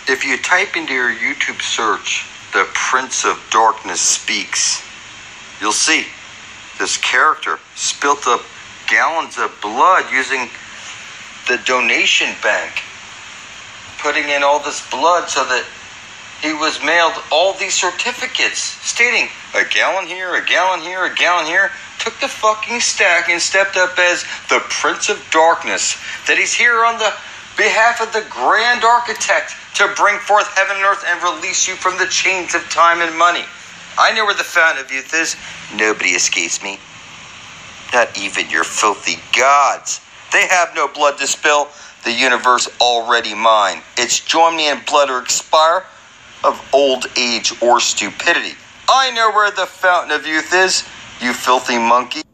If you type into your YouTube search, "The Prince of Darkness Speaks," you'll see this character spilt up gallons of blood using the donation bank, putting in all this blood so that he was mailed all these certificates stating a gallon here, a gallon here, a gallon here. Took the fucking stack and stepped up as the Prince of Darkness, that he's here on the behalf of the Grand Architect to bring forth heaven and earth and release you from the chains of time and money. I know where the fountain of youth is. Nobody escapes me. Not even your filthy gods. They have no blood to spill. The universe already mine. It's join me in blood or expire of old age or stupidity. I know where the fountain of youth is, you filthy monkey.